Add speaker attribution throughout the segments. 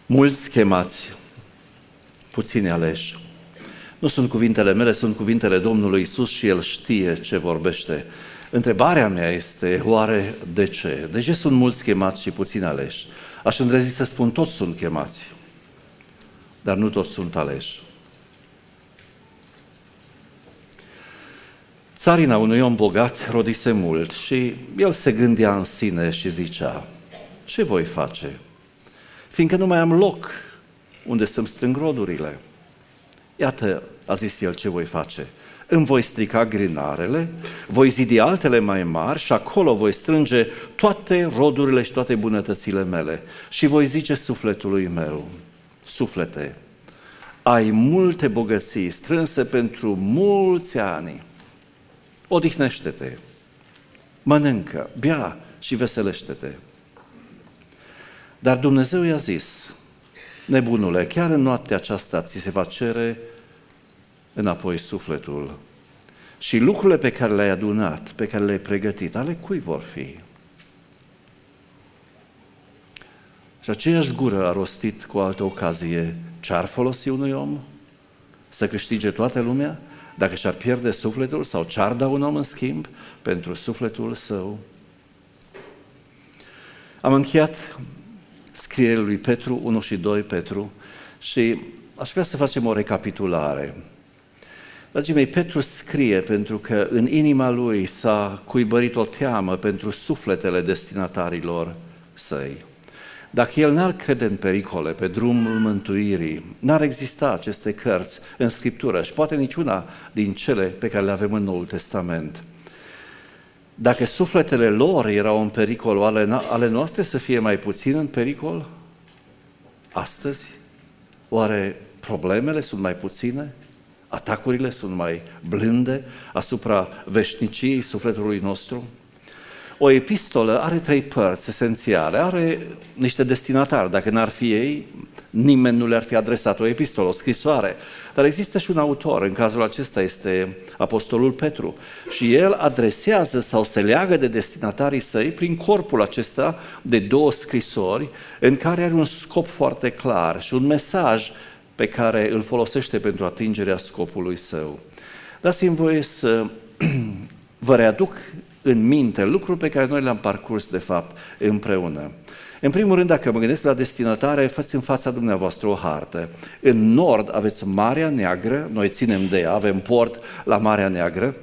Speaker 1: Mulți chemați, puțini aleși. Nu sunt cuvintele mele, sunt cuvintele Domnului Iisus și El știe ce vorbește. Întrebarea mea este, oare de ce? De ce sunt mulți chemați și puțini aleși? Aș îndrăzi să spun, toți sunt chemați, dar nu toți sunt aleși. Țarina unui om bogat rodise mult și el se gândea în sine și zicea, ce voi face? Fiindcă nu mai am loc unde să-mi strâng rodurile. Iată, a zis el, ce voi face? Îmi voi strica grinarele, voi zidi altele mai mari și acolo voi strânge toate rodurile și toate bunătățile mele. Și voi zice sufletului meu, suflete, ai multe bogății strânse pentru mulți ani. Odihnește-te, mănâncă, bea și veselește-te. Dar Dumnezeu i-a zis, nebunule, chiar în noaptea aceasta ți se va cere înapoi sufletul și lucrurile pe care le-ai adunat, pe care le-ai pregătit, ale cui vor fi? Și aceeași gură a rostit cu altă ocazie, ce-ar folosi unui om să câștige toată lumea dacă și-ar pierde sufletul sau ce-ar da un om în schimb pentru sufletul său? Am încheiat scrierile lui Petru, 1 și 2 Petru, și aș vrea să facem o recapitulare. Dragii mei, Petru scrie pentru că în inima lui s-a cuibărit o teamă pentru sufletele destinatarilor săi. Dacă el n-ar crede în pericole pe drumul mântuirii, n-ar exista aceste cărți în Scriptură și poate niciuna din cele pe care le avem în Noul Testament. Dacă sufletele lor erau în pericol, ale noastre să fie mai puțin în pericol? Astăzi? Oare problemele sunt mai puține? Atacurile sunt mai blânde asupra veșniciei sufletului nostru? O epistolă are 3 părți esențiale, are niște destinatari. Dacă n-ar fi ei, nimeni nu le-ar fi adresat o epistolă, o scrisoare. Dar există și un autor, în cazul acesta este Apostolul Petru. Și el adresează sau se leagă de destinatarii săi prin corpul acesta de 2 scrisori, în care are un scop foarte clar și un mesaj pe care îl folosește pentru atingerea scopului său. Dați-mi voie să vă readuc în minte lucruri pe care noi le-am parcurs, de fapt, împreună. În primul rând, dacă mă gândesc la destinatare, faceți în fața dumneavoastră o hartă. În nord aveți Marea Neagră, noi ținem de ea, avem port la Marea Neagră,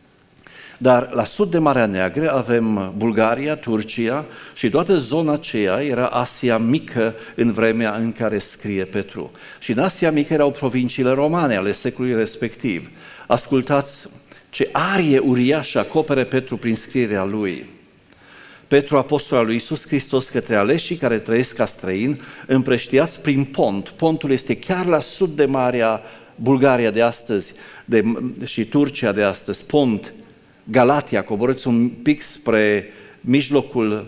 Speaker 1: dar la sud de Marea Neagră avem Bulgaria, Turcia și toată zona aceea era Asia Mică în vremea în care scrie Petru. Și în Asia Mică erau provinciile romane ale secolului respectiv. Ascultați ce arie uriașă acopere Petru prin scrierea lui. Petru, apostol al lui Iisus Hristos, către aleșii care trăiesc ca străini, împrăștiați prin pont. Pontul este chiar la sud de Marea Bulgaria de astăzi și Turcia de astăzi. Pont, Galatia, coborâți un pic spre mijlocul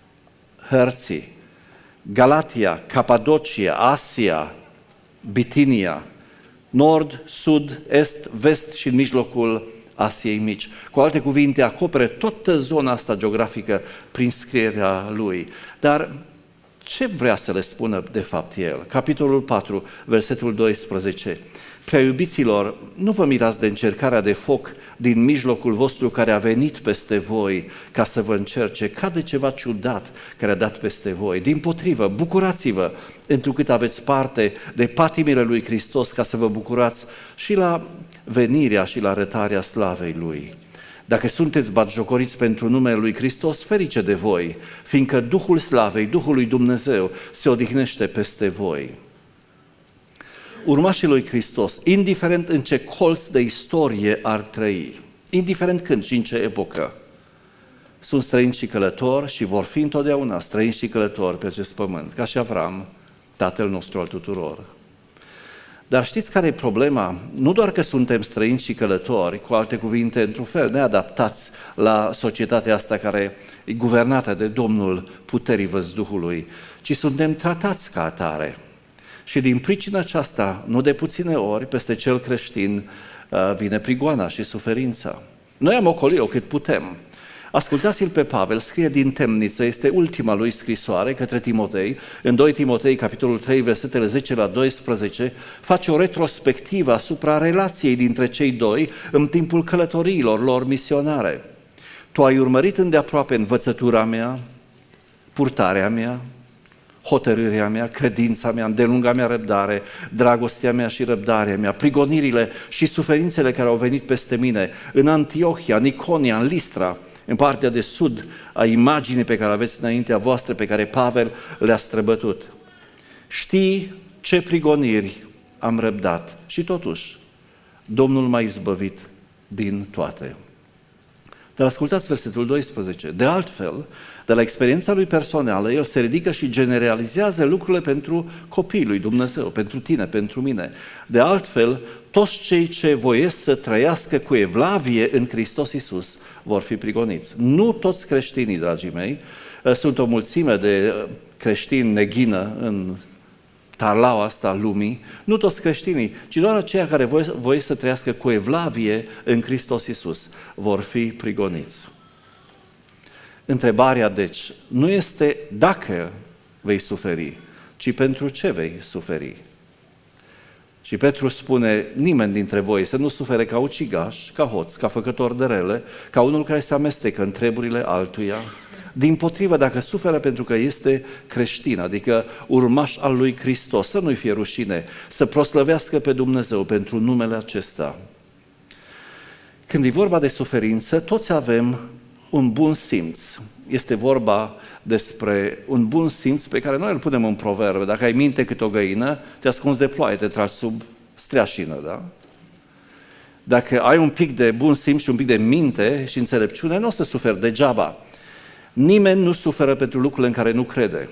Speaker 1: hărții. Galatia, Capadocia, Asia, Bitinia, nord, sud, est, vest și în mijlocul Asiei Mici. Cu alte cuvinte, acopere toată zona asta geografică prin scrierea lui. Dar ce vrea să le spună de fapt el? Capitolul 4, versetul 12. Prea iubiților, nu vă mirați de încercarea de foc din mijlocul vostru care a venit peste voi ca să vă încerce, ca de ceva ciudat care a dat peste voi. Dimpotrivă, bucurați-vă, întrucât aveți parte de patimile lui Hristos, ca să vă bucurați și la venirea și la arătarea slavei Lui. Dacă sunteți batjocoriți pentru numele Lui Hristos, ferice de voi, fiindcă Duhul slavei, Duhul lui Dumnezeu se odihnește peste voi. Urmașii lui Hristos, indiferent în ce colț de istorie ar trăi, indiferent când și în ce epocă, sunt străini și călători și vor fi întotdeauna străini și călători pe acest pământ, ca și Avram, tatăl nostru al tuturor. Dar știți care e problema? Nu doar că suntem străini și călători, cu alte cuvinte, într-un fel neadaptați la societatea asta care e guvernată de Domnul puterii văzduhului, ci suntem tratați ca atare. Și din pricina aceasta, nu de puține ori, peste cel creștin vine prigoana și suferința. Noi am ocolit-o cât putem. Ascultați-l pe Pavel, scrie din temniță, este ultima lui scrisoare către Timotei, în 2 Timotei, capitolul 3, versetele 10 la 12, face o retrospectivă asupra relației dintre cei doi în timpul călătoriilor lor misionare. Tu ai urmărit îndeaproape învățătura mea, purtarea mea, hotărârea mea, credința mea, îndelunga mea răbdare, dragostea mea și răbdarea mea, prigonirile și suferințele care au venit peste mine în Antiohia, în Iconia, în Listra, în partea de sud a imaginii pe care aveți înaintea voastră, pe care Pavel le-a străbătut. Știi ce prigoniri am răbdat și totuși Domnul m-a izbăvit din toate. Dar ascultați versetul 12. De altfel, de la experiența lui personală, el se ridică și generalizează lucrurile pentru copiii lui Dumnezeu, pentru tine, pentru mine. De altfel, toți cei ce voiesc să trăiască cu evlavie în Hristos Iisus vor fi prigoniți. Nu toți creștinii, dragii mei, sunt o mulțime de creștini neghină în tarlaua asta a lumii, nu toți creștinii, ci doar aceia care voiesc să trăiască cu evlavie în Hristos Iisus vor fi prigoniți. Întrebarea, deci, nu este dacă vei suferi, ci pentru ce vei suferi. Și Petru spune, nimeni dintre voi să nu sufere ca ucigaș, ca hoț, ca făcător de rele, ca unul care se amestecă în treburile altuia. Dimpotrivă, dacă suferă pentru că este creștin, adică urmaș al lui Hristos, să nu-i fie rușine, să proslăvească pe Dumnezeu pentru numele acesta. Când e vorba de suferință, toți avem un bun simț. Este vorba despre un bun simț pe care noi îl punem în proverbe. Dacă ai minte cât o găină, te ascunzi de ploaie, te tragi sub streașină, da? Dacă ai un pic de bun simț și un pic de minte și înțelepciune, nu o să suferi degeaba. Nimeni nu suferă pentru lucrurile în care nu crede.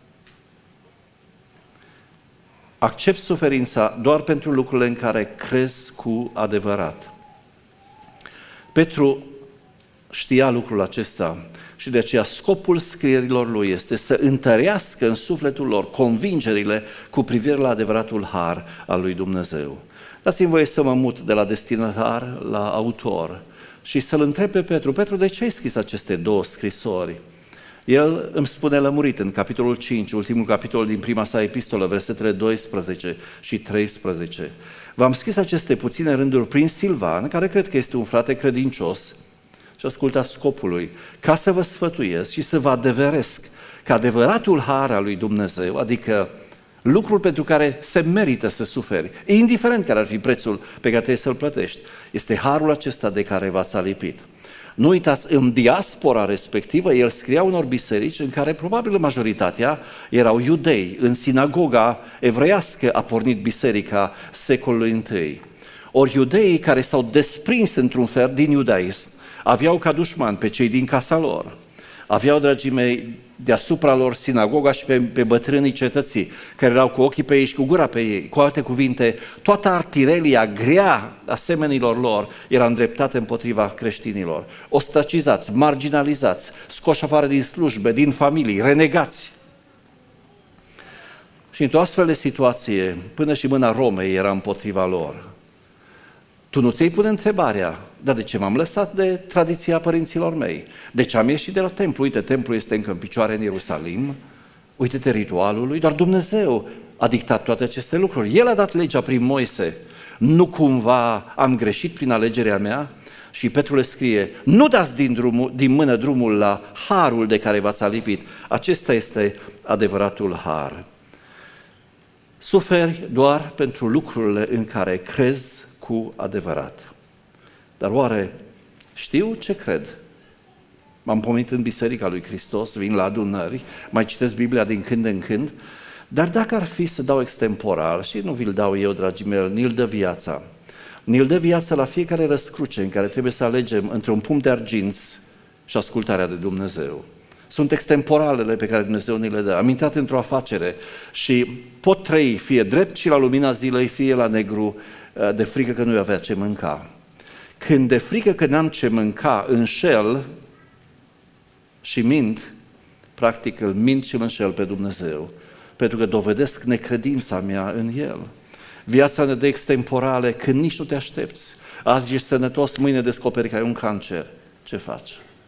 Speaker 1: Accept suferința doar pentru lucrurile în care crezi cu adevărat. Petru știa lucrul acesta și de aceea scopul scrierilor lui este să întărească în sufletul lor convingerile cu privire la adevăratul har al lui Dumnezeu. Dați-mi voie să mă mut de la destinatar la autor și să-l întreb pe Petru, Petru, de ce ai scris aceste două scrisori? El îmi spune lămurit în capitolul 5, ultimul capitol din prima sa epistolă, versetele 12 și 13. V-am scris aceste puține rânduri prin Silvan, care cred că este un frate credincios, și ascultați scopul lui, ca să vă sfătuiesc și să vă adeveresc că adevăratul har al lui Dumnezeu, adică lucrul pentru care se merită să suferi, indiferent care ar fi prețul pe care trebuie să-l plătești, este harul acesta de care v-ați alipit. Nu uitați, în diaspora respectivă, el scria unor biserici în care probabil majoritatea erau iudei. În sinagoga evreiască a pornit biserica secolului I. Ori iudeii care s-au desprins într-un fel din iudaism aveau ca dușmani pe cei din casa lor. Aveau, dragii mei, deasupra lor sinagoga și pe bătrânii cetății, care erau cu ochii pe ei și cu gura pe ei. Cu alte cuvinte, toată artileria grea asemenilor lor era îndreptată împotriva creștinilor. Ostracizați, marginalizați, scoși afară din slujbe, din familii, renegați. Și într-o astfel de situație, până și mâna Romei era împotriva lor. Tu nu ți-ai pune întrebarea, dar de ce m-am lăsat de tradiția părinților mei? De ce am ieșit de la templu? Uite, templul este încă în picioare în Ierusalim, uite-te ritualul lui, doar Dumnezeu a dictat toate aceste lucruri. El a dat legea prin Moise. Nu cumva am greșit prin alegerea mea? Și Petru le scrie, nu dați din mână drumul la harul de care v-ați alipit. Acesta este adevăratul har. Suferi doar pentru lucrurile în care crezi cu adevărat. Dar oare știu ce cred? M-am pomenit în Biserica lui Hristos, vin la adunări, mai citesc Biblia din când în când, dar dacă ar fi să dau extemporal, și nu vi-l dau eu, dragii mei, ni-l dă viața. Ni-l dă viața la fiecare răscruce în care trebuie să alegem între un pumn de arginți și ascultarea de Dumnezeu. Sunt extemporalele pe care Dumnezeu ni le dă. Am intrat într-o afacere și pot trăi fie drept și la lumina zilei, fie la negru, de frică că nu avea ce mânca. Când de frică că n-am ce mânca, înșel și mint, practic îl mint și îl înșel pe Dumnezeu, pentru că dovedesc necredința mea în El. Viața ne dă extemporale când nici nu te aștepți. Azi ești sănătos, mâine descoperi că ai un cancer. Ce faci?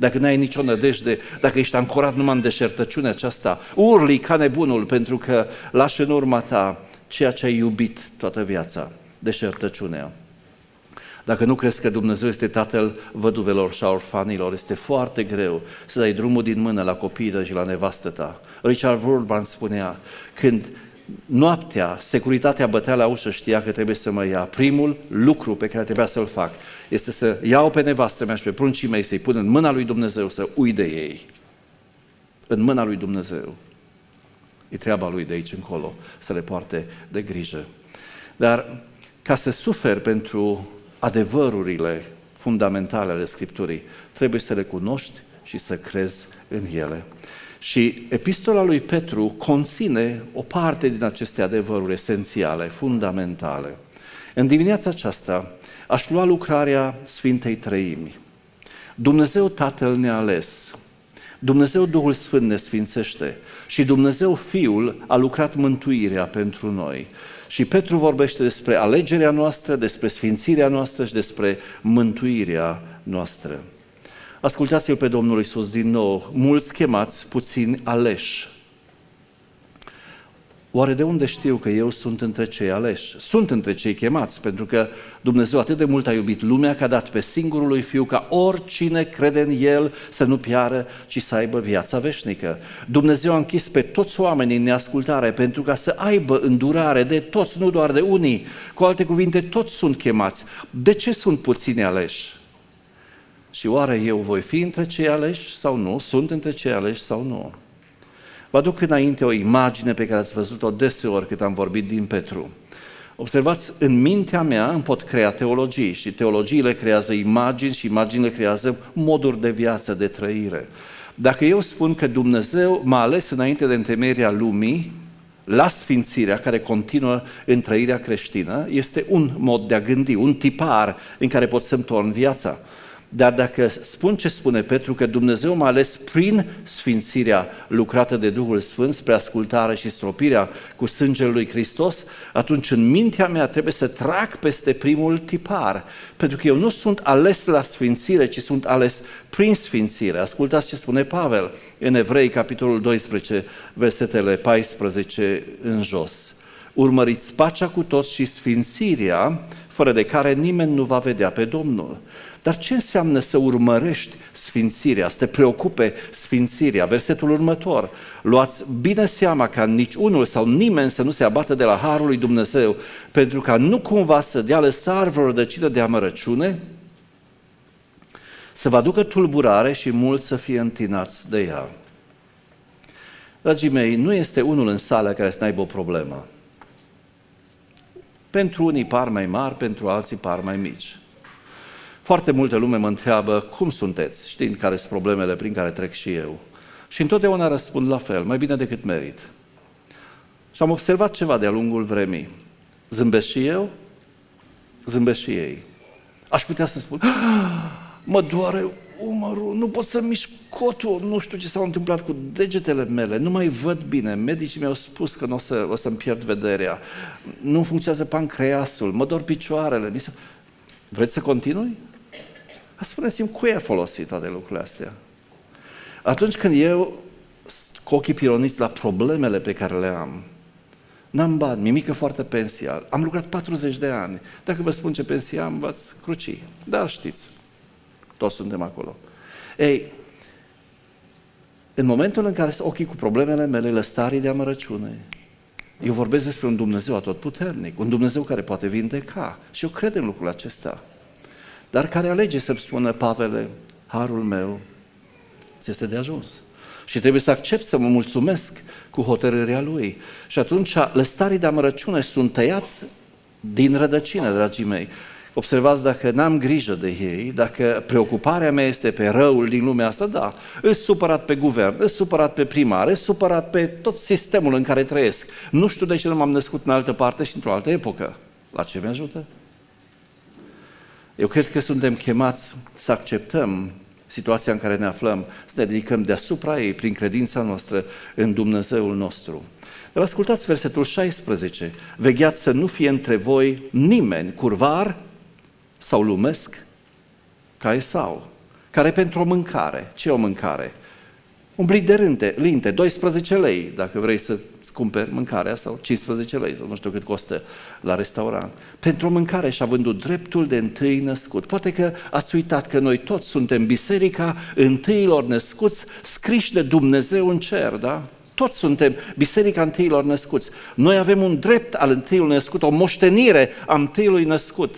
Speaker 1: dacă n-ai nicio nădejde, dacă ești ancorat numai în deșertăciunea aceasta, urli ca nebunul pentru că lași în urma ta ceea ce ai iubit toată viața, deșertăciunea. Dacă nu crezi că Dumnezeu este Tatăl văduvelor și a orfanilor, este foarte greu să dai drumul din mână la copiii și la nevastă ta. Richard Wurmbrand spunea, când noaptea, securitatea bătea la ușă, știa că trebuie să mă ia. Primul lucru pe care trebuia să-l fac este să iau pe nevastă mea și pe pruncii mei, să-i pun în mâna lui Dumnezeu, să uit de ei. În mâna lui Dumnezeu. E treaba lui de aici încolo, să le poarte de grijă. Dar ca să suferi pentru adevărurile fundamentale ale Scripturii, trebuie să le cunoști și să crezi în ele. Și epistola lui Petru conține o parte din aceste adevăruri esențiale, fundamentale. În dimineața aceasta aș lua lucrarea Sfintei Treimi. Dumnezeu Tatăl ne-a ales, Dumnezeu Duhul Sfânt ne sfințește și Dumnezeu Fiul a lucrat mântuirea pentru noi. Și Petru vorbește despre alegerea noastră, despre sfințirea noastră și despre mântuirea noastră. Ascultați-l pe Domnul Iisus din nou, mulți chemați, puțini aleși. Oare de unde știu că eu sunt între cei aleși? Sunt între cei chemați, pentru că Dumnezeu atât de mult a iubit lumea că a dat pe singurul lui Fiu ca oricine crede în El să nu piară, ci să aibă viața veșnică. Dumnezeu a închis pe toți oamenii în neascultare pentru ca să aibă îndurare de toți, nu doar de unii. Cu alte cuvinte, toți sunt chemați. De ce sunt puțini aleși? Și oare eu voi fi între cei aleși sau nu? Sunt între cei aleși sau nu? Vă aduc înainte o imagine pe care ați văzut-o deseori cât am vorbit din Petru. Observați, în mintea mea îmi pot crea teologii și teologiile creează imagini și imaginile creează moduri de viață, de trăire. Dacă eu spun că Dumnezeu m-a ales înainte de întemeierea lumii, la sfințirea care continuă în trăirea creștină, este un mod de a gândi, un tipar în care pot să-mi torn viața. Dar dacă spun ce spune Petru, că Dumnezeu m-a ales prin sfințirea lucrată de Duhul Sfânt spre ascultare și stropirea cu sângele lui Hristos, atunci în mintea mea trebuie să trag peste primul tipar, pentru că eu nu sunt ales la sfințire, ci sunt ales prin sfințire. Ascultați ce spune Pavel în Evrei, capitolul 12, versetele 14 în jos. Urmăriți pacea cu toți și sfințirea, fără de care nimeni nu va vedea pe Domnul. Dar ce înseamnă să urmărești sfințirea, să te preocupe sfințirea? Versetul următor, luați bine seama ca nici unul sau nimeni să nu se abată de la harul lui Dumnezeu, pentru ca nu cumva să dea lăsar vreo rădăcină de amărăciune, să vă aducă tulburare și mulți să fie întinați de ea. Dragii mei, nu este unul în sală care să n-aibă o problemă. Pentru unii par mai mari, pentru alții par mai mici. Foarte multă lume mă întreabă, cum sunteți, știind care sunt problemele prin care trec și eu. Și întotdeauna răspund la fel, mai bine decât merit. Și am observat ceva de-a lungul vremii. Zâmbesc și eu, zâmbesc și ei. Aș putea să spun, mă doare umărul, nu pot să mișc cotul, nu știu ce s-a întâmplat cu degetele mele, nu mai văd bine, medicii mi-au spus că o să-mi pierd vederea, nu funcționează pancreasul, mă dor picioarele. Vreți să continui? Spuneți-mi, cui a folosit toate lucrurile astea? Atunci când eu, cu ochii pironiți la problemele pe care le am, n-am bani, mi-e mică foarte pensia, am lucrat 40 de ani, dacă vă spun ce pensie am, v-ați cruci. Da, știți, toți suntem acolo. Ei, în momentul în care sunt ochii cu problemele mele, lăstarii de amărăciune, eu vorbesc despre un Dumnezeu atotputernic, un Dumnezeu care poate vindeca și eu cred în lucrul acesta. Dar care alege să-mi spună, Pavele, harul meu ți este de ajuns. Și trebuie să accept să mă mulțumesc cu hotărârea Lui. Și atunci lăstarii de amărăciune sunt tăiați din rădăcină, dragii mei. Observați, dacă n-am grijă de ei, dacă preocuparea mea este pe răul din lumea asta, da, îs supărat pe guvern, îs supărat pe primar, îs supărat pe tot sistemul în care trăiesc. Nu știu de ce nu m-am născut în altă parte și într-o altă epocă. La ce mi-ajută? Eu cred că suntem chemați să acceptăm situația în care ne aflăm, să ne ridicăm deasupra ei prin credința noastră în Dumnezeul nostru. Dar ascultați versetul 16. Vegheați să nu fie între voi nimeni curvar sau lumesc ca Esau, care pentru o mâncare, ce e o mâncare? Un blic de linte, 12 lei, dacă vrei să-ți cumperi mâncarea, sau 15 lei, sau nu știu cât costă la restaurant. Pentru o mâncare și-a vândut dreptul de întâi născut. Poate că ați uitat că noi toți suntem biserica întâilor născuți, scriși de Dumnezeu în cer, da? Toți suntem biserica întâilor născuți. Noi avem un drept al întâiului născut, o moștenire a întâiului născut.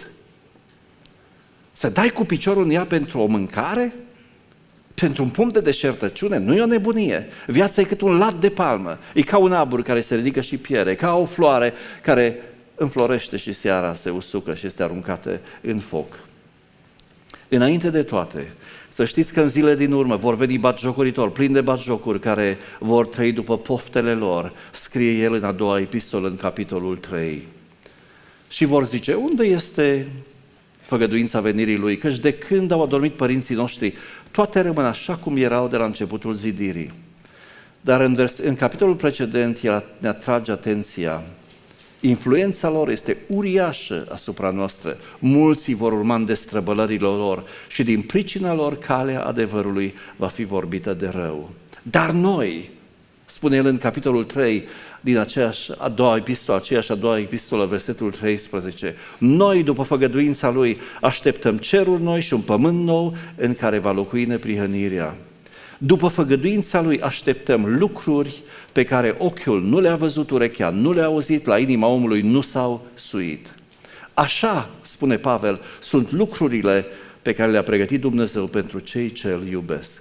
Speaker 1: Să dai cu piciorul în ea pentru o mâncare? Pentru un pom de deșertăciune? Nu e o nebunie. Viața e cât un lat de palmă. E ca un arbor care se ridică și pierde, ca o floare care înflorește și seara se usucă și este aruncată în foc. Înainte de toate, să știți că în zile din urmă vor veni batjocoritori, plini de batjocuri, care vor trăi după poftele lor, scrie el în a doua epistolă, în capitolul 3. Și vor zice, unde este făgăduința venirii lui? Căci de când au adormit părinții noștri, toate rămân așa cum erau de la începutul zidirii. Dar în capitolul precedent el ne atrage atenția. Influența lor este uriașă asupra noastră. Mulți vor urma în destrăbălările lor și din pricina lor calea adevărului va fi vorbită de rău. Dar noi, spune el în capitolul 3 din aceeași a doua epistolă, versetul 13, noi, după făgăduința lui, așteptăm ceruri noi și un pământ nou în care va locui neprihănirea. După făgăduința lui așteptăm lucruri pe care ochiul nu le-a văzut, urechea nu le-a auzit, la inima omului nu s-au suit. Așa, spune Pavel, sunt lucrurile pe care le-a pregătit Dumnezeu pentru cei ce îl iubesc.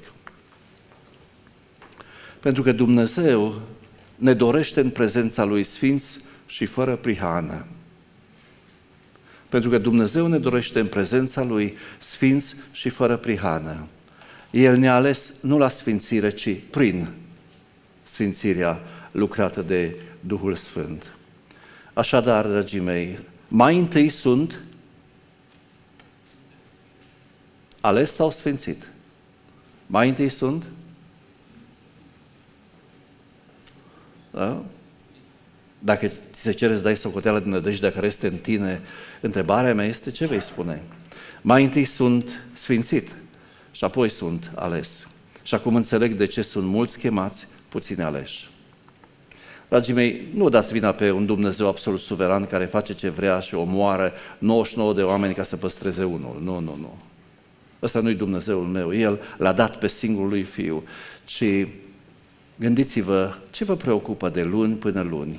Speaker 1: Pentru că Dumnezeu ne dorește în prezența lui sfinți și fără prihană. Pentru că Dumnezeu ne dorește în prezența lui sfinți și fără prihană. El ne-a ales nu la sfințire, ci prin sfințirea lucrată de Duhul Sfânt. Așadar, dragii mei, mai întâi sunt ales sau sfințit? Mai întâi sunt? Da? Dacă ți se cere să dai socoteală din nădejdea care este în tine, întrebarea mea este ce vei spune? Mai întâi sunt sfințit și apoi sunt ales. Și acum înțeleg de ce sunt mulți chemați, puțini aleși. Dragii mei, nu dați vina pe un Dumnezeu absolut suveran care face ce vrea și omoară 99 de oameni ca să păstreze unul. Nu. Ăsta nu-i Dumnezeul meu. El l-a dat pe singurul lui Fiu. Și gândiți-vă ce vă preocupă de luni până luni.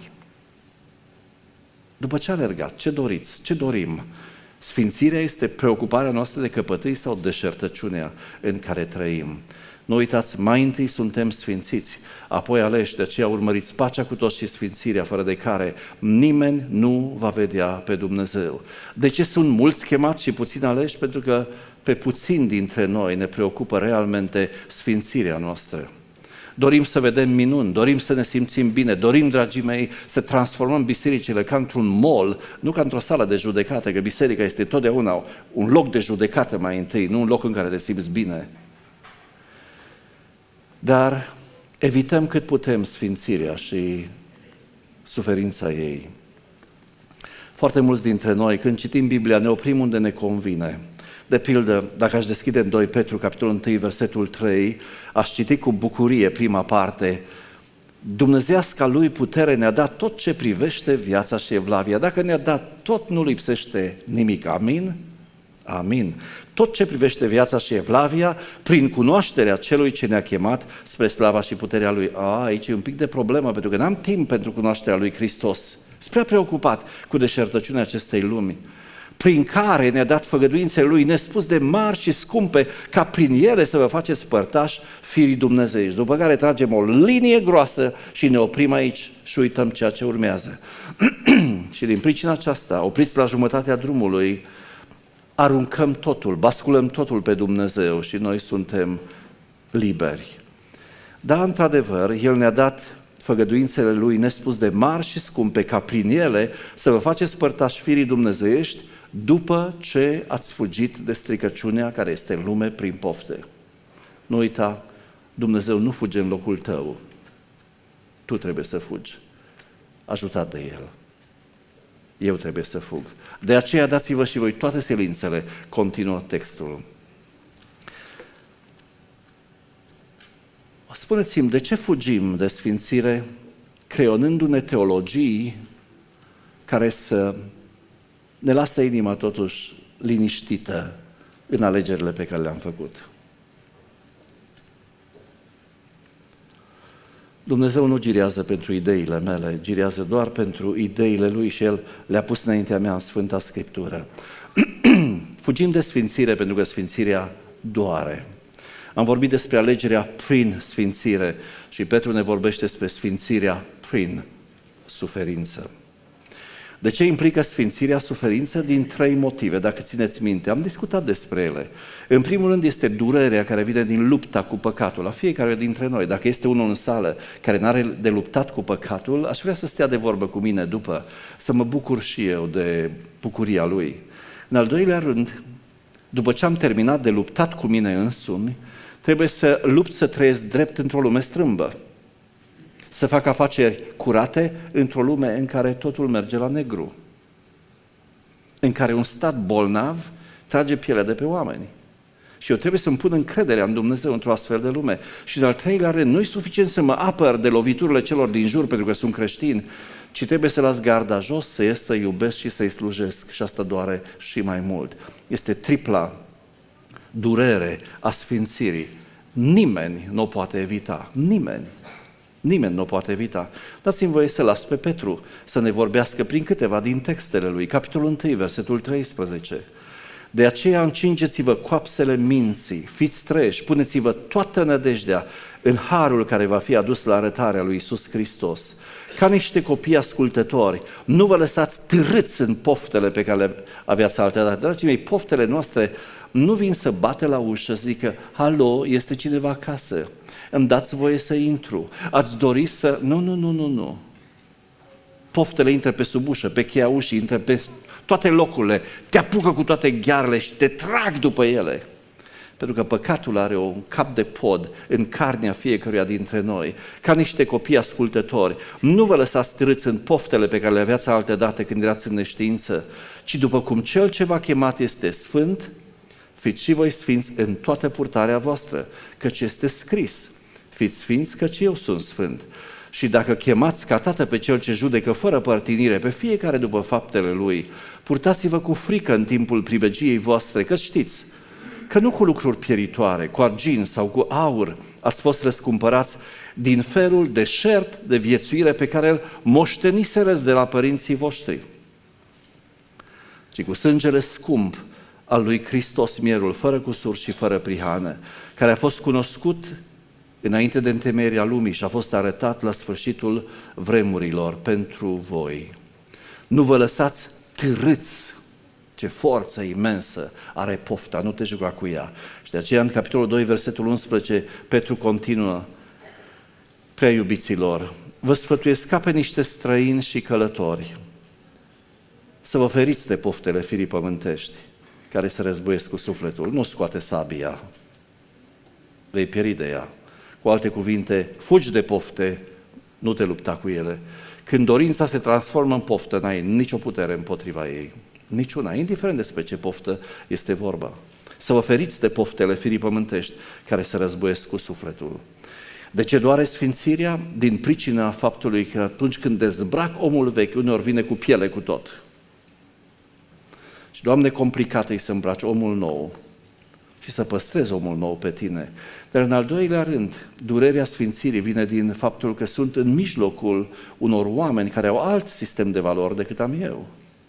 Speaker 1: După ce alergat, ce doriți, ce dorim? Sfințirea este preocuparea noastră de căpătâi sau deșertăciunea în care trăim. Nu uitați, mai întâi suntem sfințiți, apoi aleși, de aceea urmăriți pacea cu toți și sfințirea, fără de care nimeni nu va vedea pe Dumnezeu. De ce sunt mulți chemați și puțini aleși? Pentru că pe puțini dintre noi ne preocupă realmente sfințirea noastră. Dorim să vedem minuni, dorim să ne simțim bine, dorim, dragii mei, să transformăm bisericile ca într-un mall, nu ca într-o sală de judecată, că biserica este totdeauna un loc de judecată mai întâi, nu un loc în care te simți bine. Dar evităm cât putem sfințirea și suferința ei. Foarte mulți dintre noi, când citim Biblia, ne oprim unde ne convine. De pildă, dacă aș deschide în 2 Petru, capitolul 1, versetul 3, aș citi cu bucurie prima parte. Dumnezeiasca lui putere ne-a dat tot ce privește viața și evlavia. Dacă ne-a dat tot, nu lipsește nimic. Amin? Amin. Tot ce privește viața și evlavia, prin cunoașterea celui ce ne-a chemat spre slava și puterea lui. Aici e un pic de problemă, pentru că n-am timp pentru cunoașterea lui Hristos. Sunt prea preocupat cu deșertăciunea acestei lumi, prin care ne-a dat făgăduințele lui nespus de mari și scumpe, ca prin ele să vă faceți părtași firii dumnezeiști. După care tragem o linie groasă și ne oprim aici și uităm ceea ce urmează. Și din pricina aceasta, opriți la jumătatea drumului, aruncăm totul, basculăm totul pe Dumnezeu și noi suntem liberi. Dar, într-adevăr, El ne-a dat făgăduințele Lui nespus de mari și scumpe, ca prin ele să vă faceți părtași firii dumnezeiești după ce ați fugit de stricăciunea care este în lume prin pofte. Nu uita, Dumnezeu nu fuge în locul tău. Tu trebuie să fugi, ajutat de El. Eu trebuie să fug. De aceea dați-vă și voi toate silințele, continuă textul. spuneți-mi, de ce fugim de sfințire creionându-ne teologii care să ne lasă inima totuși liniștită în alegerile pe care le-am făcut? Dumnezeu nu girează pentru ideile mele, girează doar pentru ideile Lui și El le-a pus înaintea mea în Sfânta Scriptură. Fugim de sfințire pentru că sfințirea doare. Am vorbit despre alegerea prin sfințire și Petru ne vorbește despre sfințirea prin suferință. De ce implică sfințirea suferință? Din 3 motive, dacă țineți minte. Am discutat despre ele. În primul rând este durerea care vine din lupta cu păcatul. La fiecare dintre noi, dacă este unul în sală care n-are de luptat cu păcatul, aș vrea să stea de vorbă cu mine după, să mă bucur și eu de bucuria lui. În al doilea rând, după ce am terminat de luptat cu mine însumi, trebuie să lupt să trăiesc drept într-o lume strâmbă. Să fac afaceri curate într-o lume în care totul merge la negru, în care un stat bolnav trage pielea de pe oameni. Și eu trebuie să-mi pun încrederea în Dumnezeu într-o astfel de lume. Și în al treilea rând, nu e suficient să mă apăr de loviturile celor din jur pentru că sunt creștin, ci trebuie să las garda jos, să ies, să iubesc și să-i slujesc. Și asta doare și mai mult. Este tripla durere a sfințirii. Nimeni nu o poate evita. Nimeni. Nimeni nu o poate evita. Dați-mi voie să las pe Petru să ne vorbească prin câteva din textele lui. Capitolul 1, versetul 13. De aceea încingeți-vă coapsele minții, fiți treji, puneți-vă toată nădejdea în harul care va fi adus la arătarea lui Iisus Hristos. Ca niște copii ascultători, nu vă lăsați târâți în poftele pe care le aveați altădată. Dragii mei, poftele noastre nu vin să bate la ușă, să zică, halo, este cineva acasă, îmi dați voie să intru, ați dori să... Nu. Poftele intră pe sub ușă, pe cheia ușii, intră pe toate locurile, te apucă cu toate ghearele și te trag după ele. Pentru că păcatul are un cap de pod în carnea fiecăruia dintre noi, ca niște copii ascultători. Nu vă lăsați târâți în poftele pe care le aveați altădată când erați în neștiință, ci după cum Cel ce v-a chemat este sfânt, fiți și voi sfinți în toată purtarea voastră, căci este scris, fiți sfinți căci eu sunt sfânt. Și dacă chemați ca tată pe Cel ce judecă fără părtinire pe fiecare după faptele Lui, purtați-vă cu frică în timpul pribegiei voastre, că știți că nu cu lucruri pieritoare, cu argint sau cu aur ați fost răscumpărați din felul deșert de viețuire pe care îl moșteniserăți de la părinții voștri, ci cu sângele scump al lui Hristos mierul, fără cusur și fără prihană, care a fost cunoscut înainte de întemeierea lumii și a fost arătat la sfârșitul vremurilor pentru voi. Nu vă lăsați târâți. Ce forță imensă are pofta, nu te juca cu ea. Și de aceea în capitolul 2, versetul 11, Petru continuă, prea iubiților, vă sfătuiesc ca pe niște străini și călători să vă feriți de poftele firii pământești care se războiesc cu sufletul. Nu scoate sabia, vei pieri de ea. Cu alte cuvinte, fugi de pofte, nu te lupta cu ele. Când dorința se transformă în poftă, n-ai nicio putere împotriva ei. Niciuna, indiferent despre ce poftă este vorba. Să vă feriți de poftele firii pământești care se războiesc cu sufletul. De ce doare sfințirea? Din pricina faptului că atunci când dezbrac omul vechi, uneori vine cu piele cu tot. Și, Doamne, complicat e să îmbraci omul nou și să păstrezi omul nou pe tine. Dar în al doilea rând, durerea sfințirii vine din faptul că sunt în mijlocul unor oameni care au alt sistem de valori decât am eu,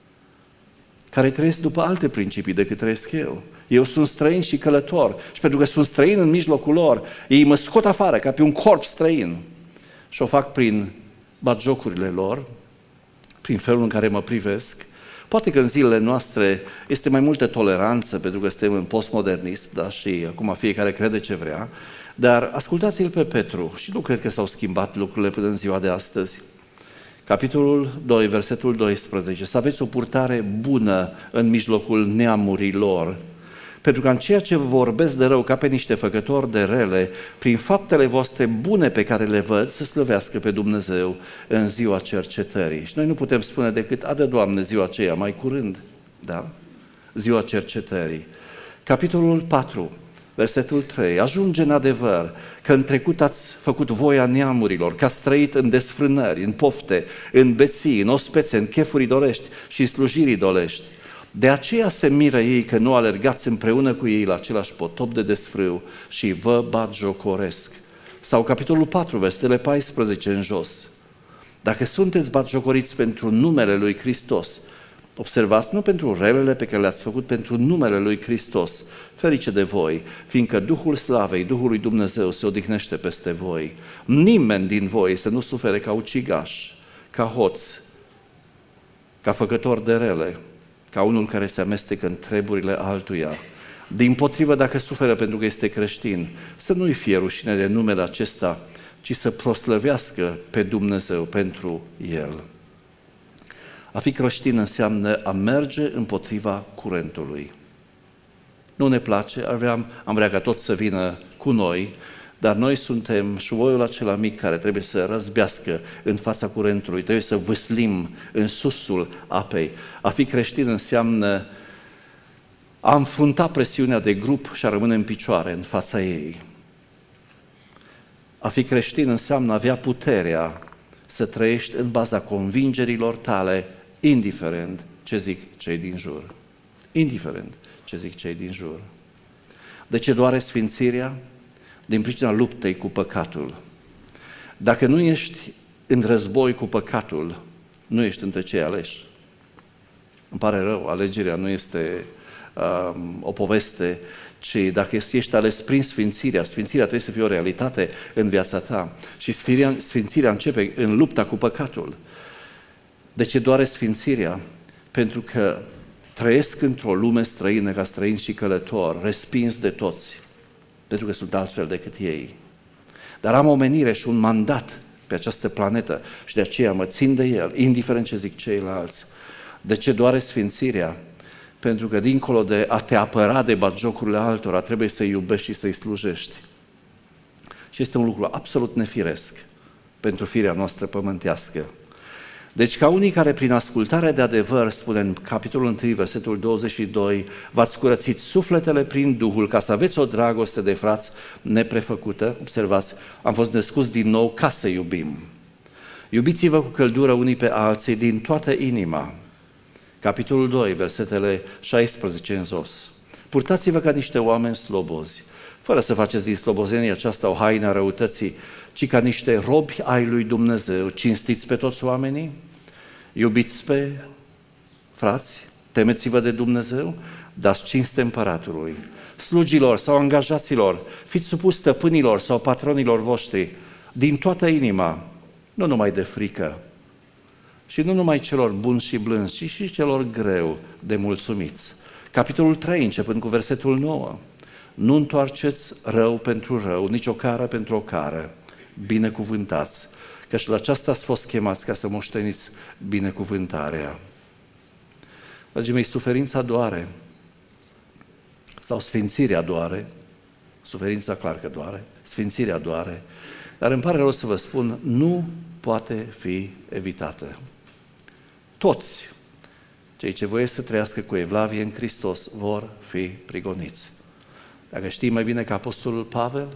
Speaker 1: care trăiesc după alte principii decât trăiesc eu. Eu sunt străin și călător și pentru că sunt străin în mijlocul lor, ei mă scot afară ca pe un corp străin și o fac prin batjocurile lor, prin felul în care mă privesc. Poate că în zilele noastre este mai multă toleranță pentru că suntem în postmodernism, da? Și acum fiecare crede ce vrea, dar ascultați-l pe Petru și nu cred că s-au schimbat lucrurile până în ziua de astăzi. Capitolul 2, versetul 12, să aveți o purtare bună în mijlocul neamurilor, pentru că în ceea ce vorbesc de rău ca pe niște făcători de rele, prin faptele voastre bune pe care le văd, să slăvească pe Dumnezeu în ziua cercetării. Și noi nu putem spune decât, adă Doamne ziua aceea, mai curând, da? Ziua cercetării. Capitolul 4, Versetul 3. Ajunge în adevăr că în trecut ați făcut voia neamurilor, că ați trăit în desfrânări, în pofte, în beții, în ospețe, în chefuri idolești și în slujiri idolești. De aceea se miră ei că nu alergați împreună cu ei la același potop de desfrâu și vă batjocoresc. Sau capitolul 4, versetele 14 în jos. Dacă sunteți batjocoriți pentru numele lui Hristos, observați, nu pentru relele pe care le-ați făcut, pentru numele lui Hristos, ferice de voi, fiindcă Duhul Slavei, Duhul lui Dumnezeu se odihnește peste voi. Nimeni din voi să nu sufere ca ucigaș, ca hoț, ca făcător de rele, ca unul care se amestecă în treburile altuia. Dimpotrivă, dacă suferă pentru că este creștin, să nu-i fie rușine de numele acesta, ci să proslăvească pe Dumnezeu pentru el. A fi creștin înseamnă a merge împotriva curentului. Nu ne place, am vrea ca toți să vină cu noi, dar noi suntem șuvoiul acela mic care trebuie să răzbească în fața curentului, trebuie să vâslim în susul apei. A fi creștin înseamnă a înfrunta presiunea de grup și a rămâne în picioare în fața ei. A fi creștin înseamnă a avea puterea să trăiești în baza convingerilor tale, indiferent ce zic cei din jur. Indiferent ce zic cei din jur. De ce doare sfințirea? Din pricina luptei cu păcatul. Dacă nu ești în război cu păcatul, nu ești între cei aleși. Îmi pare rău, alegerea nu este o poveste, ci dacă ești ales prin sfințirea, sfințirea trebuie să fie o realitate în viața ta. Și sfințirea începe în lupta cu păcatul. De ce doare sfințirea? Pentru că trăiesc într-o lume străină ca străin și călător, respins de toți, pentru că sunt altfel decât ei. Dar am o menire și un mandat pe această planetă și de aceea mă țin de el, indiferent ce zic ceilalți. De ce doare sfințirea? Pentru că dincolo de a te apăra de batjocurile altora, trebuie să-i iubești și să-i slujești. Și este un lucru absolut nefiresc pentru firea noastră pământească. Deci ca unii care prin ascultare de adevăr, spune în capitolul 1, versetul 22, v-ați curățit sufletele prin Duhul ca să aveți o dragoste de frați neprefăcută, observați, am fost născuți din nou ca să iubim. Iubiți-vă cu căldură unii pe alții din toată inima. Capitolul 2, versetele 16 în jos. Purtați-vă ca niște oameni slobozi, fără să faceți din slobozenia aceasta o haină a răutății, ci ca niște robi ai lui Dumnezeu. Cinstiți pe toți oamenii, iubiți pe frați, temeți-vă de Dumnezeu, dați cinste împăratului. Slugilor sau angajaților, fiți supuși stăpânilor sau patronilor voștri, din toată inima, nu numai de frică, și nu numai celor buni și blânzi, ci și celor greu de mulțumiți. Capitolul 3, începând cu versetul 9. Nu întoarceți rău pentru rău, nici o cară pentru o cară. Binecuvântați, căci la aceasta ați fost chemați ca să moșteniți binecuvântarea. Dragii mei, suferința doare, sau sfințirea doare, suferința clar că doare, sfințirea doare, dar îmi pare rău să vă spun, nu poate fi evitată. Toți cei ce voiesc să trăiască cu evlavie în Hristos vor fi prigoniți. Dacă știi mai bine ca apostolul Pavel,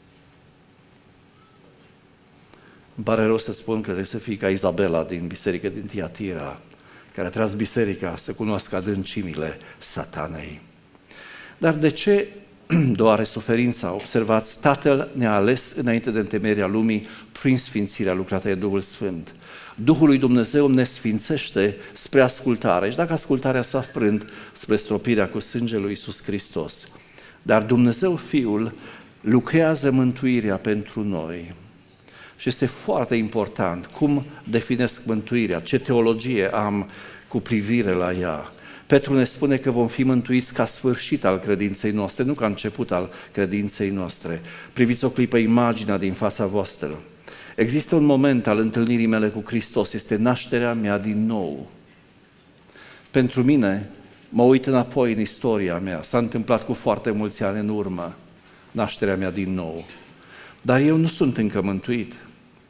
Speaker 1: îmi pare rău să spun că trebuie să fii ca Izabela din biserică din Tiatira, care a tras biserica să cunoască adâncimile satanei. Dar de ce doare suferința? Observați, Tatăl ne-a ales înainte de întemeierea lumii prin sfințirea lucrată de Duhul Sfânt. Duhul lui Dumnezeu ne sfințește spre ascultare și dacă ascultarea s-a frânt spre stropirea cu sângele lui Iisus Hristos. Dar Dumnezeu Fiul lucrează mântuirea pentru noi. Și este foarte important cum definesc mântuirea, ce teologie am cu privire la ea. Petru ne spune că vom fi mântuiți ca sfârșit al credinței noastre, nu ca început al credinței noastre. Priviți o clipă imaginea din fața voastră. Există un moment al întâlnirii mele cu Hristos, este nașterea mea din nou. Pentru mine, mă uit înapoi în istoria mea, s-a întâmplat cu foarte mulți ani în urmă, nașterea mea din nou. Dar eu nu sunt încă mântuit.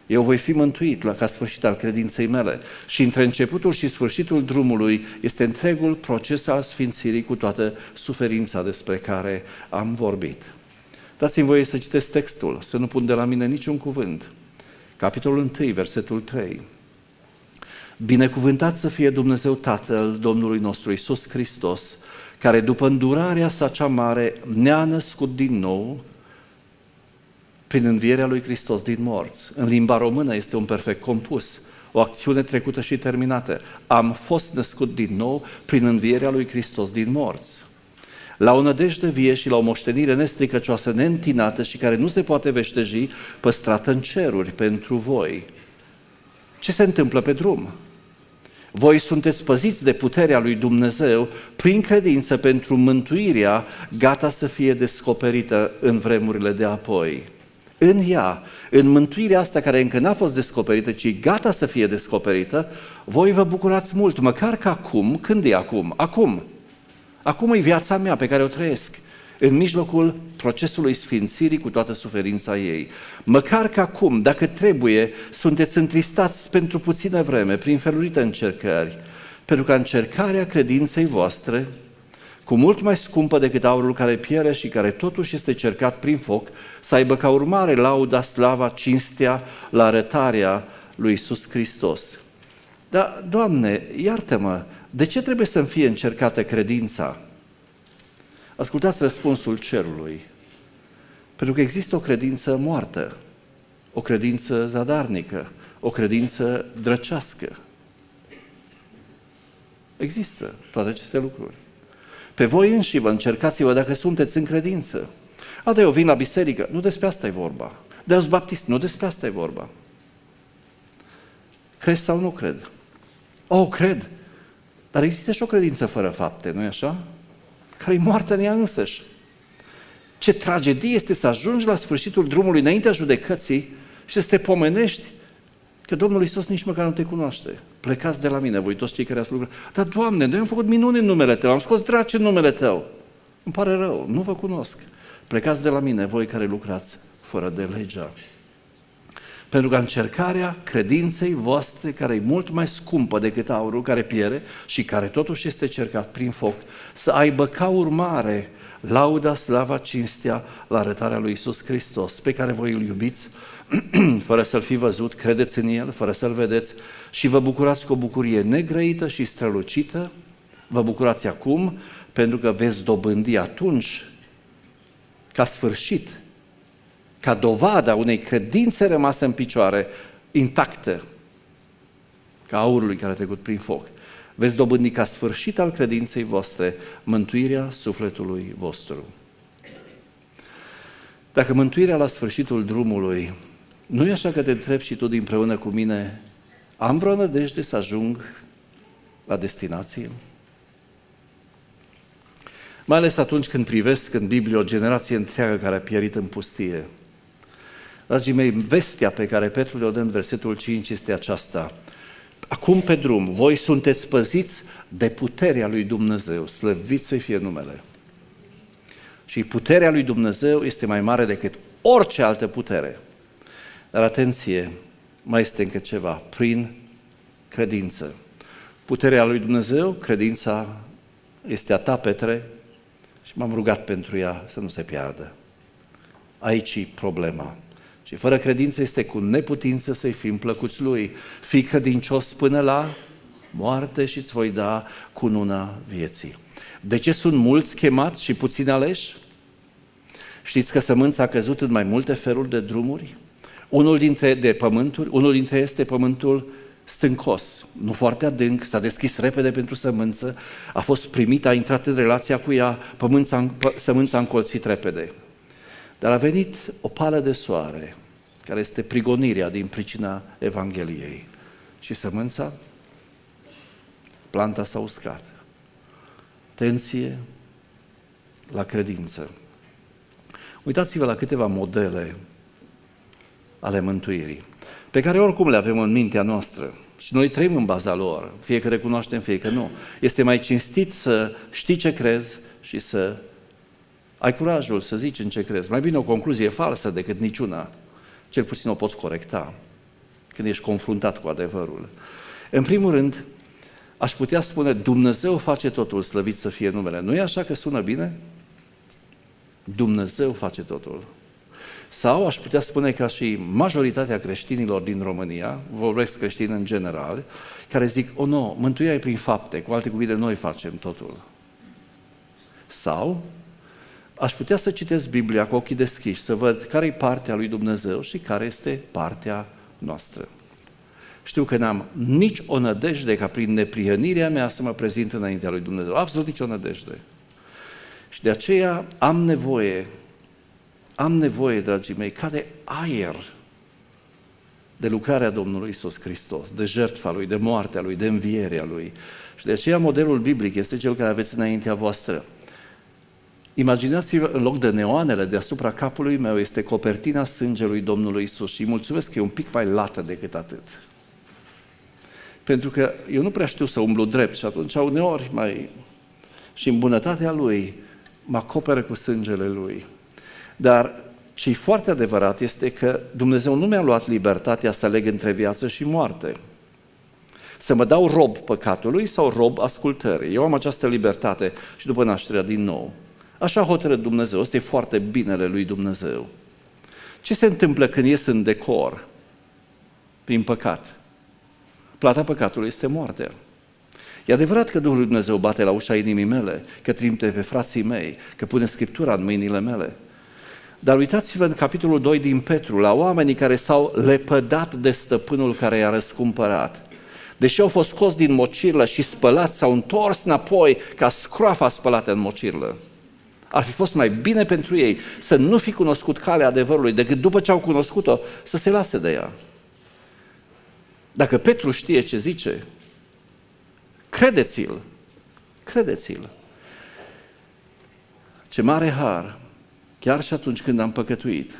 Speaker 1: Eu voi fi mântuit ca sfârșit al credinței mele. Și între începutul și sfârșitul drumului este întregul proces al sfințirii cu toată suferința despre care am vorbit. Dați-mi voie să citesc textul, să nu pun de la mine niciun cuvânt. Capitolul 1, versetul 3. Binecuvântat să fie Dumnezeu Tatăl Domnului nostru Iisus Hristos, care după îndurarea sa cea mare ne-a născut din nou prin învierea lui Hristos din morți. În limba română este un perfect compus, o acțiune trecută și terminată. Am fost născut din nou prin învierea lui Hristos din morți. La o nădejde vie și la o moștenire nestricăcioasă, neîntinată și care nu se poate veșteji, păstrată în ceruri pentru voi. Ce se întâmplă pe drum? Voi sunteți păziți de puterea lui Dumnezeu prin credință pentru mântuirea gata să fie descoperită în vremurile de apoi. În ea, în mântuirea asta care încă n-a fost descoperită, ci gata să fie descoperită, voi vă bucurați mult, măcar că acum. Când e acum? Acum. Acum e viața mea pe care o trăiesc, în mijlocul procesului sfințirii cu toată suferința ei. Măcar că acum, dacă trebuie, sunteți întristați pentru puțină vreme, prin felurite încercări, pentru că încercarea credinței voastre, cu mult mai scumpă decât aurul care pierde și care totuși este cercat prin foc, să aibă ca urmare lauda, slava, cinstea la arătarea lui Iisus Hristos. Dar, Doamne, iartă-mă, de ce trebuie să-mi fie încercată credința? Ascultați răspunsul cerului. Pentru că există o credință moartă, o credință zadarnică, o credință drăcească. Există toate aceste lucruri. Pe voi înși vă încercați-vă dacă sunteți în credință. Dar eu vin la biserică, nu despre asta e vorba. Dar eu sunt baptist, nu despre asta e vorba. Crezi sau nu cred? Cred. Dar există și o credință fără fapte, nu-i așa? Care e moartă în ea însăși. Ce tragedie este să ajungi la sfârșitul drumului înaintea judecății și să te pomenești că Domnul Iisus nici măcar nu te cunoaște. Plecați de la mine, voi toți cei care ați lucrat. Dar, Doamne, noi am făcut minuni în numele Tău, am scos draci în numele Tău. Îmi pare rău, nu vă cunosc. Plecați de la mine, voi care lucrați fără de legea. Pentru că încercarea credinței voastre, care e mult mai scumpă decât aurul care pierde și care totuși este cercat prin foc, să aibă ca urmare lauda, slava, cinstea la arătarea lui Iisus Hristos, pe care voi îl iubiți, fără să-L fi văzut, credeți în El, fără să-L vedeți și vă bucurați cu o bucurie negrăită și strălucită. Vă bucurați acum pentru că veți dobândi atunci, ca sfârșit, ca dovada unei credințe rămase în picioare, intactă, ca aurului care a trecut prin foc. Veți dobândi ca sfârșit al credinței voastre mântuirea sufletului vostru. Dacă mântuirea la sfârșitul drumului, nu e așa că te întrebi și tu împreună cu mine, am vreo nădejde să ajung la destinație? Mai ales atunci când privesc în Biblie o generație întreagă care a pierit în pustie. Dragii mei, vestea pe care Petru le-o dă în versetul 5 este aceasta. Acum pe drum, voi sunteți păziți de puterea lui Dumnezeu, slăvit să fie numele. Și puterea lui Dumnezeu este mai mare decât orice altă putere. Dar atenție, mai este încă ceva, prin credință. Puterea lui Dumnezeu, credința este a ta, Petre, și m-am rugat pentru ea să nu se piardă. Aici e problema. Și fără credință este cu neputință să-i fim plăcuți Lui. Fii credincios până la moarte și îți voi da cununa vieții. De ce sunt mulți chemați și puțini aleși? Știți că sămânța a căzut în mai multe feluri de drumuri? Unul dintre ele este pământul stâncos, nu foarte adânc, s-a deschis repede pentru sămânță, a fost primită, a intrat în relația cu ea, sămânța a încolțit repede. Dar a venit o pală de soare, care este prigonirea din pricina Evangheliei. Și sămânța, planta s-a uscat. Atenție la credință. Uitați-vă la câteva modele ale mântuirii, pe care oricum le avem în mintea noastră și noi trăim în baza lor, fie că recunoaștem, fie că nu. Este mai cinstit să știi ce crezi și să ai curajul să zici în ce crezi. Mai bine o concluzie falsă decât niciuna. Cel puțin o poți corecta. când ești confruntat cu adevărul. În primul rând, aș putea spune, Dumnezeu face totul, slăvit să fie numele. Nu e așa că sună bine? Dumnezeu face totul. Sau aș putea spune ca și majoritatea creștinilor din România, vorbesc creștini în general, care zic, nu, mântuirea e prin fapte, cu alte cuvinte, noi facem totul. Sau aș putea să citesc Biblia cu ochii deschiși, să văd care e partea lui Dumnezeu și care este partea noastră. Știu că n-am nici o nădejde ca prin neprihănirea mea să mă prezint înaintea lui Dumnezeu. Absolut nici o nădejde. Și de aceea am nevoie, dragii mei, ca de aer de lucrarea Domnului Iisus Hristos, de jertfa Lui, de moartea Lui, de învierea Lui. Și de aceea modelul biblic este cel care aveți înaintea voastră. Imaginați-vă, în loc de neoanele deasupra capului meu, este copertina sângelui Domnului Iisus și îi mulțumesc că e un pic mai lată decât atât. Pentru că eu nu prea știu să umblu drept și atunci uneori și în bunătatea Lui mă acoperă cu sângele Lui. Dar ce-i foarte adevărat este că Dumnezeu nu mi-a luat libertatea să aleg între viață și moarte. Să mă dau rob păcatului sau rob ascultării. Eu am această libertate și după nașterea din nou. Așa a hotărât Dumnezeu. Ăsta e foarte binele lui Dumnezeu. Ce se întâmplă când ies în decor? Prin păcat. Plata păcatului este moartea. E adevărat că Duhul lui Dumnezeu bate la ușa inimii mele, că trimite pe frații mei, că pune Scriptura în mâinile mele. Dar uitați-vă în capitolul 2 din Petru, la oamenii care s-au lepădat de stăpânul care i-a răscumpărat. Deși au fost scoși din mocirlă și spălați, s-au întors înapoi ca scroafa spălată în mocirlă. Ar fi fost mai bine pentru ei să nu fi cunoscut calea adevărului, decât după ce au cunoscut-o să se lase de ea. Dacă Petru știe ce zice, credeți-l, credeți-l. Ce mare har, chiar și atunci când am păcătuit,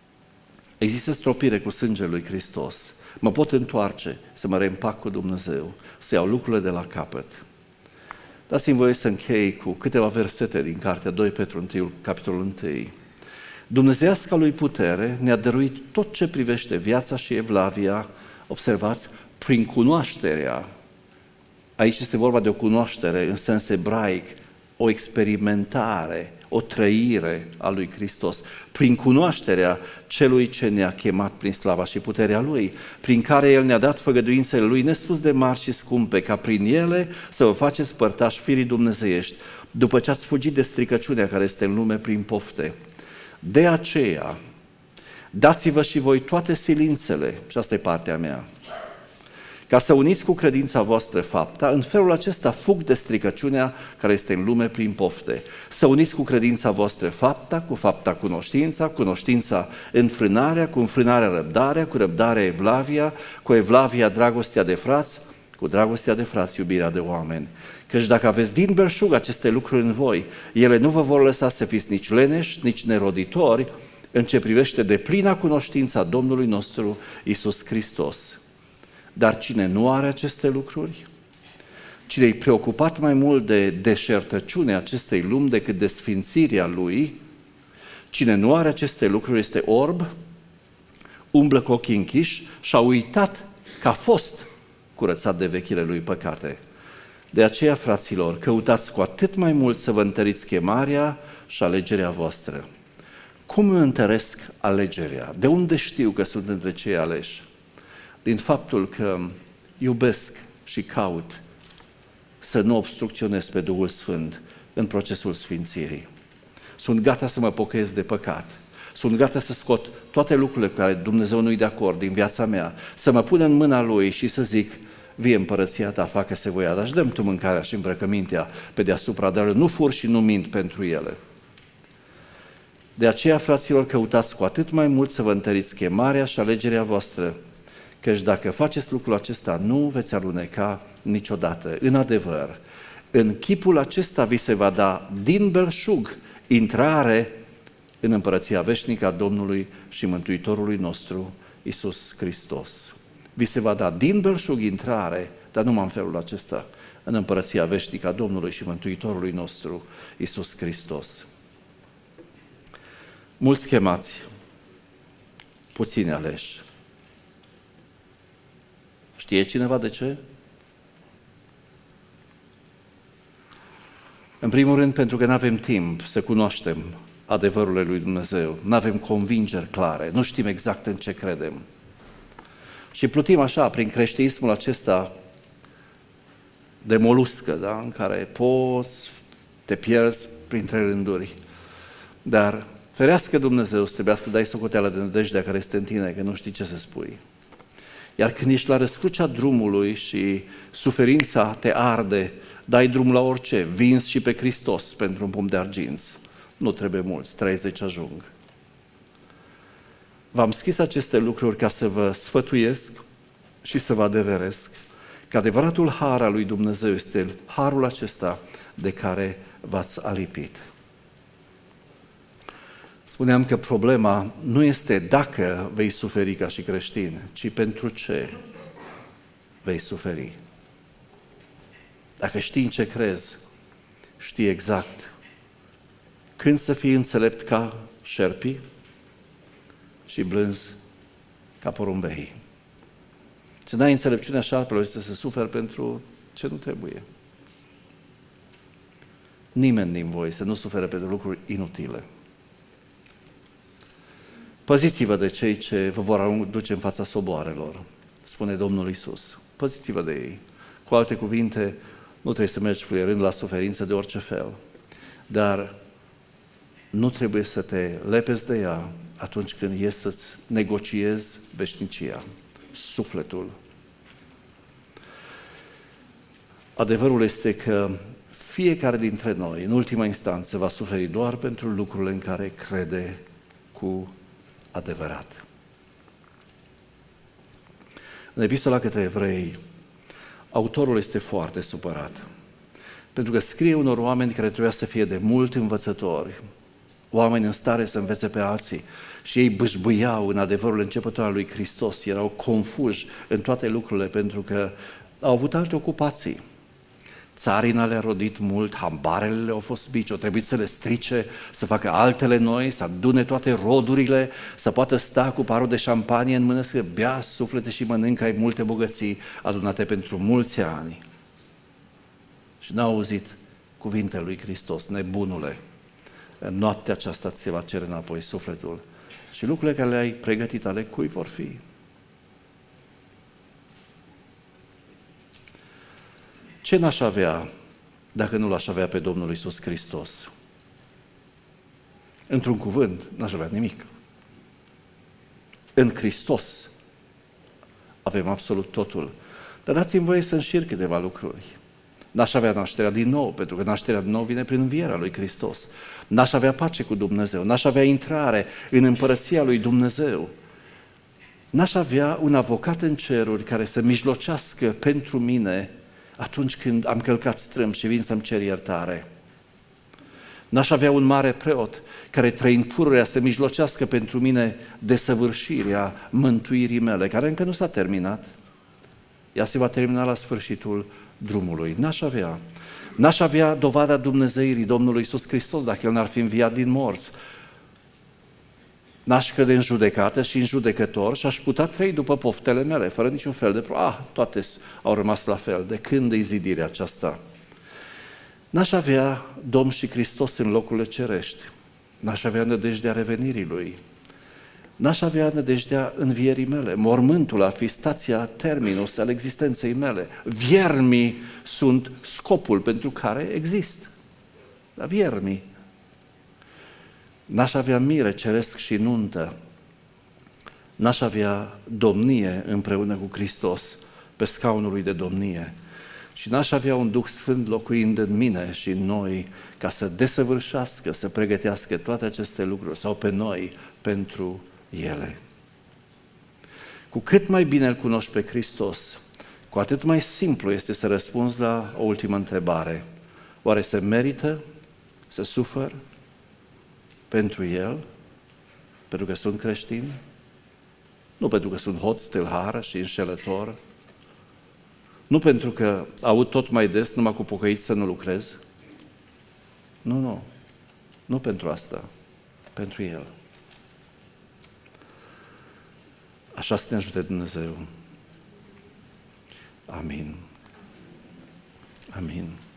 Speaker 1: există stropire cu sângele lui Hristos. Mă pot întoarce să mă reîmpac cu Dumnezeu, să iau lucrurile de la capăt. Dați-mi voie să închei cu câteva versete din cartea 2 Petru 1, capitolul 1. Dumnezeiasca lui putere ne-a dăruit tot ce privește viața și evlavia, observați, prin cunoașterea. Aici este vorba de o cunoaștere în sens ebraic, o experimentare, o trăire a lui Hristos, prin cunoașterea celui ce ne-a chemat prin slava și puterea Lui, prin care El ne-a dat făgăduințele Lui nespus de mari și scumpe, ca prin ele să vă faceți părtași firii dumnezeiești, după ce ați fugit de stricăciunea care este în lume prin pofte. De aceea, dați-vă și voi toate silințele, și asta e partea mea, ca să uniți cu credința voastră fapta, în felul acesta fug de stricăciunea care este în lume prin pofte. Să uniți cu credința voastră fapta, cu fapta cunoștința, cunoștința înfrânarea, cu înfrânarea răbdarea, cu răbdarea evlavia, cu evlavia dragostea de frați, cu dragostea de frați iubirea de oameni. Căci dacă aveți din belșug aceste lucruri în voi, ele nu vă vor lăsa să fiți nici leneși, nici neroditori, în ce privește deplina cunoștința Domnului nostru Iisus Hristos. Dar cine nu are aceste lucruri, cine e preocupat mai mult de deșertăciunea acestei lumi decât de sfințirea lui, cine nu are aceste lucruri este orb, umblă cu ochii închiși și a uitat că a fost curățat de vechile lui păcate. De aceea, fraților, căutați cu atât mai mult să vă întăriți chemarea și alegerea voastră. Cum îmi întăresc alegerea? De unde știu că sunt între cei aleși? Din faptul că iubesc și caut să nu obstrucționez pe Duhul Sfânt în procesul sfințirii. Sunt gata să mă pocăiesc de păcat. Sunt gata să scot toate lucrurile cu care Dumnezeu nu-i de acord din viața mea, să mă pun în mâna Lui și să zic, vie împărăția Ta, facă-se voia Ta și dă-mi Tu mâncarea și îmbrăcămintea pe deasupra, dar nu fur și nu mint pentru ele. De aceea, fraților, căutați cu atât mai mult să vă întăriți chemarea și alegerea voastră, căci dacă faceți lucrul acesta, nu veți aluneca niciodată. În adevăr, în chipul acesta vi se va da din belșug intrare în împărăția veșnică a Domnului și Mântuitorului nostru, Iisus Hristos. Vi se va da din belșug intrare, dar numai în felul acesta, în împărăția veșnică a Domnului și Mântuitorului nostru, Iisus Hristos. Mulți chemați, puțini aleși. Știe cineva de ce? În primul rând, pentru că nu avem timp să cunoaștem adevărurile lui Dumnezeu, nu avem convingeri clare, nu știm exact în ce credem. Și plutim așa, prin creștinismul acesta de moluscă, da? În care poți, te pierzi printre rânduri. Dar ferească Dumnezeu să trebuia să dai socoteală de nădejdea care este în tine, că nu știi ce să spui. Iar când ești la răscrucea drumului și suferința te arde, dai drum la orice, vinzi și pe Hristos pentru un pom de arginți. Nu trebuie mulți, 30 ajung. V-am scris aceste lucruri ca să vă sfătuiesc și să vă adeveresc că adevăratul har al lui Dumnezeu este harul acesta de care v-ați alipit. Spuneam că problema nu este dacă vei suferi ca și creștin, ci pentru ce vei suferi. Dacă știi în ce crezi, știi exact când să fii înțelept ca șerpii și blânzi ca porumbei. Să n-ai înțelepciunea șarpelor este să suferi pentru ce nu trebuie. Nimeni din voi să nu sufere pentru lucruri inutile. Păziți-vă de cei ce vă vor duce în fața soboarelor, spune Domnul Iisus. Păziți-vă de ei. Cu alte cuvinte, nu trebuie să mergi fluierând la suferință de orice fel, dar nu trebuie să te lepezi de ea atunci când ies să-ți negociezi veșnicia, sufletul. Adevărul este că fiecare dintre noi, în ultima instanță, va suferi doar pentru lucrurile în care crede cu adevărat. În epistola către evrei, autorul este foarte supărat, pentru că scrie unor oameni care trebuia să fie de mult învățători, oameni în stare să învețe pe alții, și ei bâșbâiau în adevărul începător al lui Hristos, erau confuși în toate lucrurile pentru că au avut alte ocupații. Țarina le-a rodit mult, hambarele le-au fost mici, au trebuit să le strice, să facă altele noi, să adune toate rodurile, să poată sta cu parul de șampanie în mână, să bea suflete și mănâncă, ai multe bogății adunate pentru mulți ani. Și n-au auzit cuvintele lui Hristos: nebunule, în noaptea aceasta ți se va cere înapoi sufletul. Și lucrurile care le-ai pregătit, ale cui vor fi? Ce n-aș avea dacă nu l-aș avea pe Domnul Iisus Hristos? Într-un cuvânt, n-aș avea nimic. În Hristos avem absolut totul. Dar dați-mi voie să înșir câteva lucruri. N-aș avea nașterea din nou, pentru că nașterea din nou vine prin învierea lui Hristos. N-aș avea pace cu Dumnezeu, n-aș avea intrare în împărăția lui Dumnezeu. N-aș avea un avocat în ceruri care să mijlocească pentru mine atunci când am călcat strâmb și vin să-mi cer iertare. N-aș avea un mare preot care, trăind pururea, să mijlocească pentru mine desăvârșirea mântuirii mele, care încă nu s-a terminat. Ea se va termina la sfârșitul drumului. N-aș avea dovada Dumnezeirii Domnului Iisus Hristos dacă El n-ar fi înviat din morți. N-aș crede în judecată și în judecător și aș putea trăi după poftele mele, fără niciun fel de toate au rămas la fel. De când e zidirea aceasta? N-aș avea Domn și Hristos în locurile cerești. N-aș avea nădejdea revenirii Lui. N-aș avea nădejdea învierii mele. Mormântul ar fi stația terminus al existenței mele. Viermii sunt scopul pentru care exist. Dar viermii. N-aș avea mire ceresc și nuntă. N-aș avea domnie împreună cu Hristos pe scaunul Lui de domnie. Și n-aș avea un Duh Sfânt locuind în mine și în noi ca să desăvârșească, să pregătească toate aceste lucruri sau pe noi pentru ele. Cu cât mai bine îl cunoști pe Hristos, cu atât mai simplu este să răspunzi la o ultimă întrebare. Oare se merită să sufăr pentru El, pentru că sunt creștin? Nu pentru că sunt hoț, tâlhar și înșelător? Nu pentru că aud tot mai des numai cu pocăiți să nu lucrez? Nu pentru asta, pentru El. Așa să ne ajute Dumnezeu. Amin. Amin.